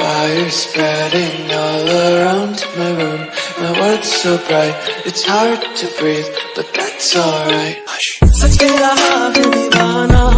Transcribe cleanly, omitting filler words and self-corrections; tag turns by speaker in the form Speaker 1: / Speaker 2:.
Speaker 1: Fire spreading all around my room. My world's so bright, it's hard to breathe, but that's alright. Hush. सच कह रहा है दीवाना